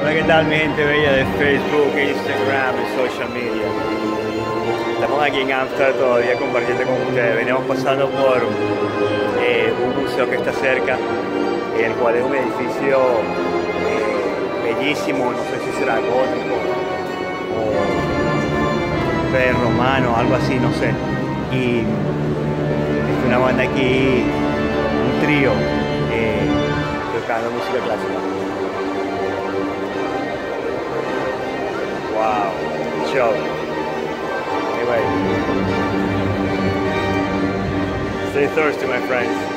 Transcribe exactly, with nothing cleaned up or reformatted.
Hola, ¿qué tal mi gente bella de Facebook, Instagram y social media? Estamos aquí en Amsterdam todavía compartiendo con ustedes. Venimos pasando por eh, un museo que está cerca, el cual es un edificio eh, bellísimo, no sé si será gótico o prerromano, algo así, no sé. Y es una banda aquí, un trío, eh, tocando música clásica. Wow, show. Anyway, stay thirsty, my friends.